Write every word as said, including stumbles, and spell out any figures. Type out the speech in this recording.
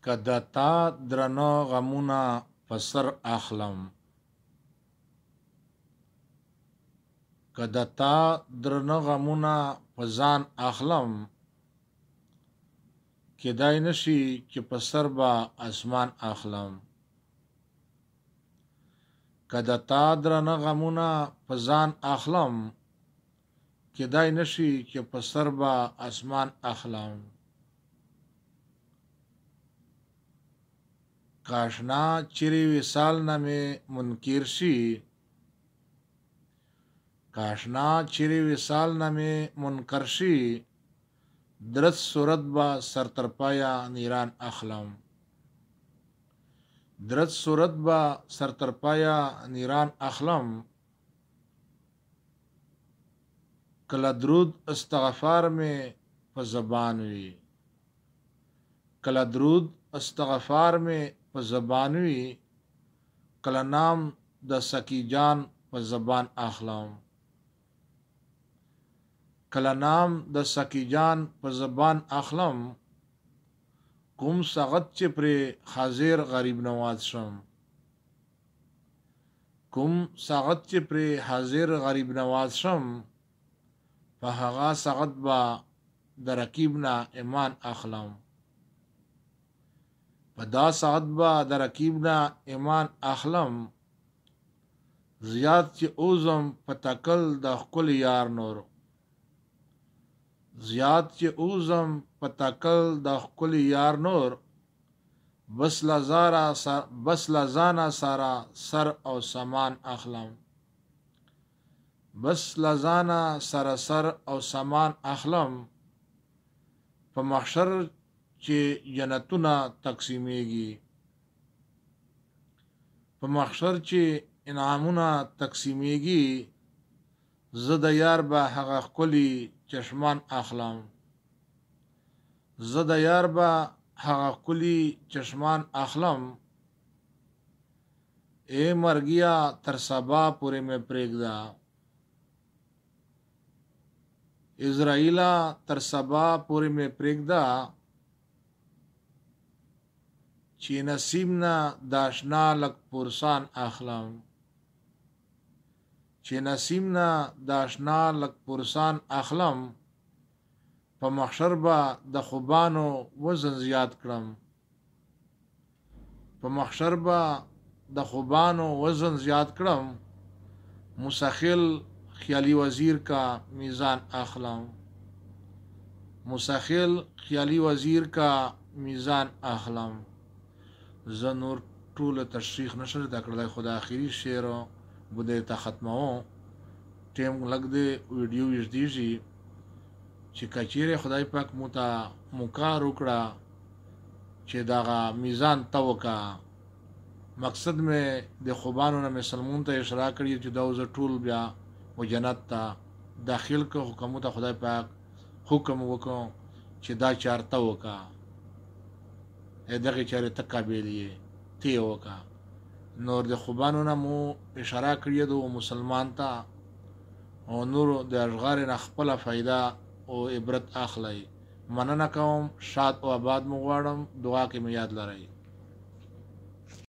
که د تا درنه غمونه په سر اخلم، که د تا درنه غمونه په ځان اخلم، کیدای نشي چې په سر به اسمان اخلم. که د تا درنه غمونه په ځان اخلم، کیدای نشي چې په سر به اسمان اخلم. کاشنا چیرې وصال نه مې منکر شي، کاشنا چیرې وصال نه مې منکر شي، درست صورت به سر تر پایه نیران اخلم. درست صورت به سر تر پایه نیران اخلم. کله درود استغفار مې په زبان وي، کله درود استغفار مې په زبان وي، کله نام د سکی جان په زبان اخلم. کله نام د سکی جان په زبان اخلم، کوم سغت چې پرې حاضر غریب نواز شم، کوم سغت چې پرې حاضر غریب نواز شم، په هغه سغت به د رقیب نه ایمان اخلم. په دا سغت به د رقیب نه ایمان اخلم. زیات چې اوزم په تکل د ښکل یار نور، زیات چې اوزم په تکل د ښکل یار نور، بس لزارا بس لزانا سارا سر او سامان اخلم. بس لزانا سره سر او سامان اخلم. په محشر چې جنتونه تقسیمیږي، په محشر چې انعامونه تقسیمیږي، زه د یار به هغه ښکلي چشمان اخلم. زه د یار به هغه ښکلي چشمان اخلم. ای مرګیا تر سبا پورې مې پرېږده، اسرائیله تر سبا پورې مې پرېږده، چې نصیب نه د اشنا لږ پرسان اخلم. چې نصیب نه د اشنا لږ پرسان اخلم. په محشر به د خوبانو وزن زیات کړم، په محشر به د خوبانو وزن زیات کړم. مسخل خیالی وزیر کا میزان اخلم. مسخل خیالی وزیر کا میزان اخلم. زه نور ټول تشریح نشم زده کړلی، خو د آخري شعر به درته ختموم. ټیم لږ دی، ویډیو وژدېږي، چې که چیرې خدای پاک مو ته مکار وکړه چې دغه میزان ته وکړه. مقصد مې د خوبانو نه مې سلمون ته اشاره کړي چې دا زه ټول بیا و جنت ته داخل که، خو که مو ته خدای پاک حکم وکړو چې دا چار ته وکړه، دغې چارې ته قابل یې، ته یې وکړه. نور د خوبانو نه مو اشاره کړې ده و مسلمان ته، او نورو د اشغار نه خپله فایده او عبرت اخلئ. مننه کوم، شاد او آباد مو غواړم. دعا کې مې یاد لرئ.